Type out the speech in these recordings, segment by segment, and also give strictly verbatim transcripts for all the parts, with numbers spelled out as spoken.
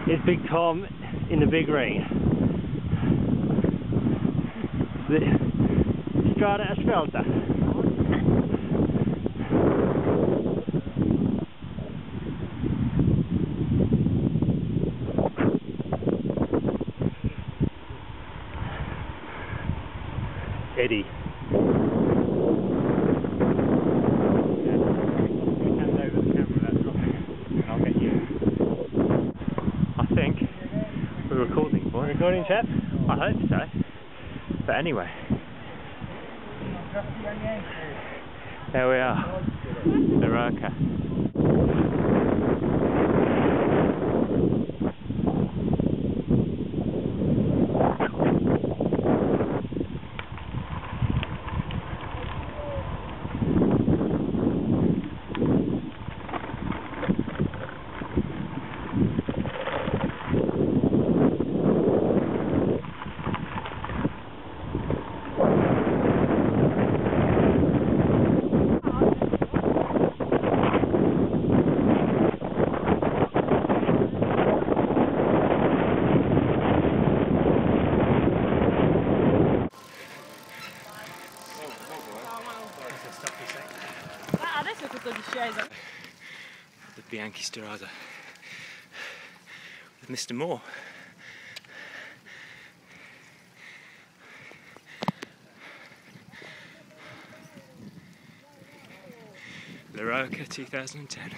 is Big Tom in the big ring. The Strada Asfalta. Eddie. Hand over the camera, that's right. And I'll get you. I think we're recording, boy. Recording, chap? I hope so. But anyway. There we are. The Roca. Adesso è tutto disceso. The Bianchi Strada with Mister Moore. La Roca twenty ten.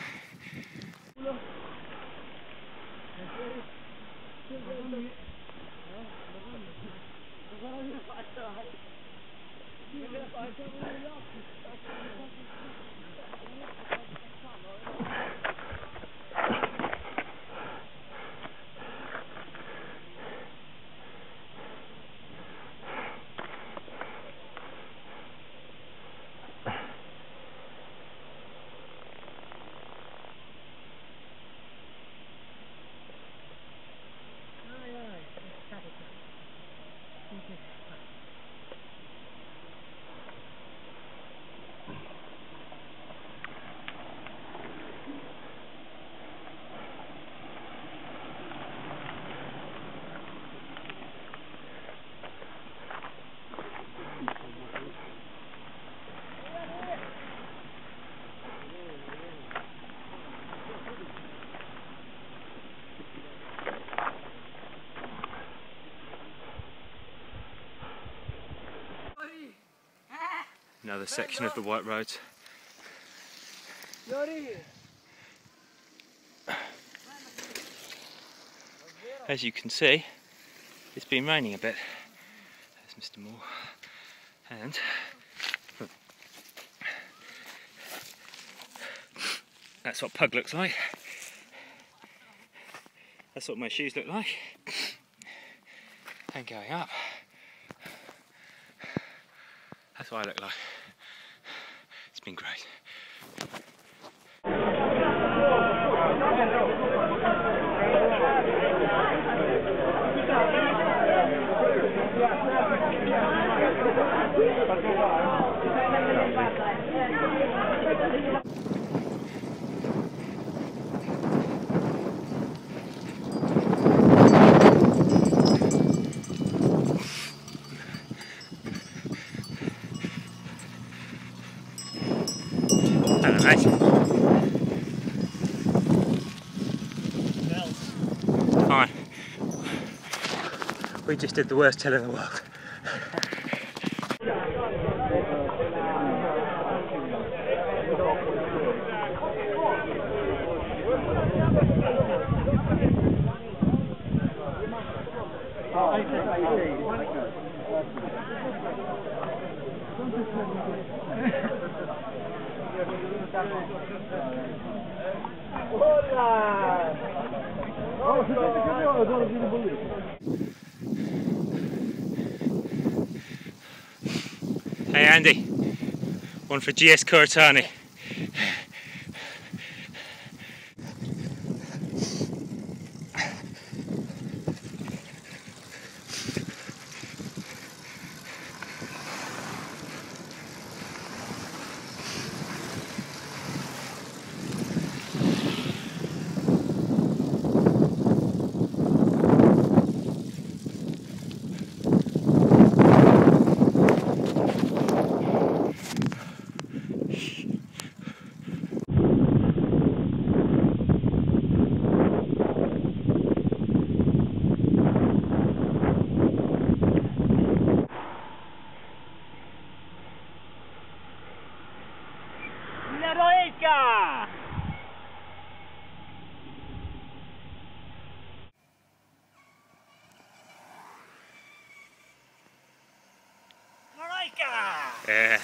Another section of the white roads. As you can see, it's been raining a bit. There's Mister Moore. And that's what Pug looks like. That's what my shoes look like. And going up, that's what I look like. It's been great. Hello, mate. Fine. We just did the worst hill in the world. Hey Andy, one for G S Coritani. Eroica! Yeah.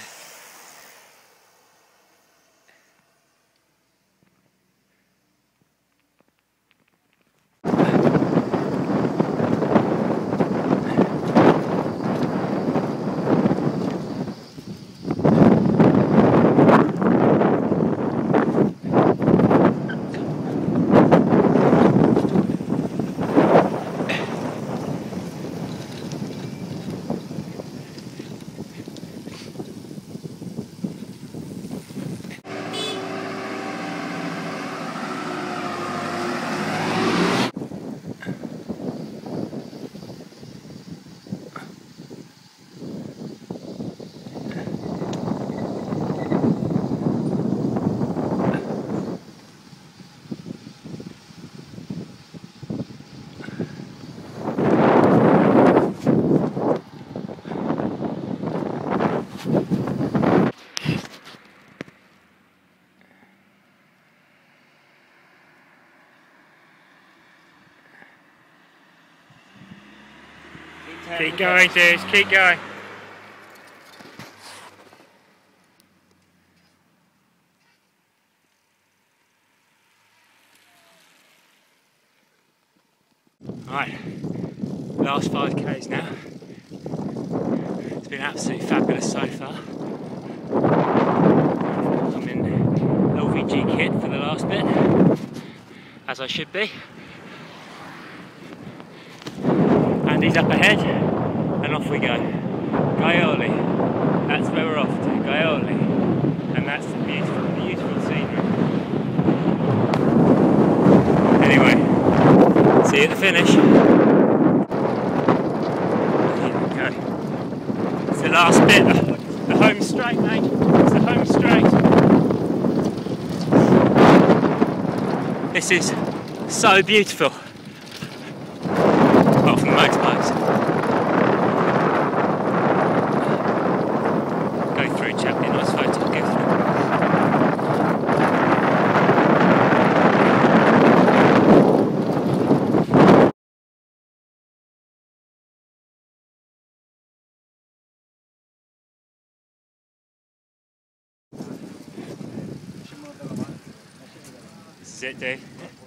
Keep going, dudes, keep going. Right, last five Ks now. It's been absolutely fabulous so far. I'm in L V G kit for the last bit, as I should be. Andy's up ahead, and off we go. Gaiole, that's where we're off to, Gaiole. And that's the beautiful, beautiful scenery. Anyway, see you at the finish. Here we go. It's the last bit, the, the home straight, mate. It's the home straight. This is so beautiful. Apart from the motorbikes. Go through, chappie, nice photo, go through. This is it, dude.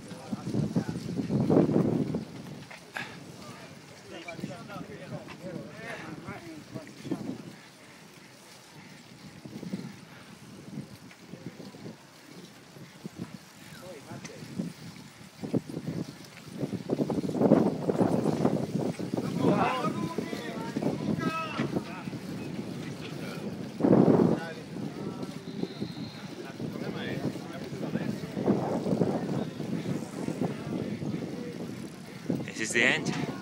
This is the end.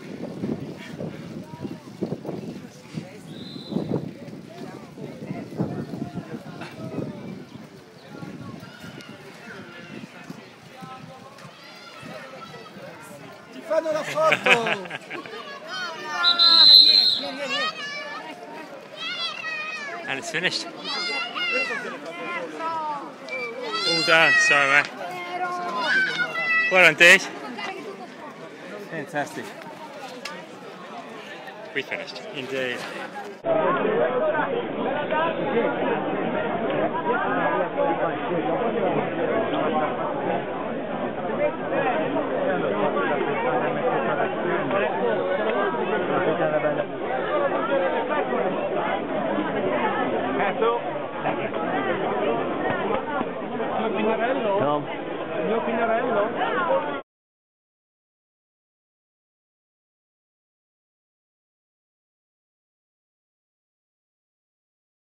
Ti fanno la foto! And it's finished. All done, sorry mate. Well done, dude. Fantastic. We finished. Indeed. Il mio pinarello? Il mio pinarello?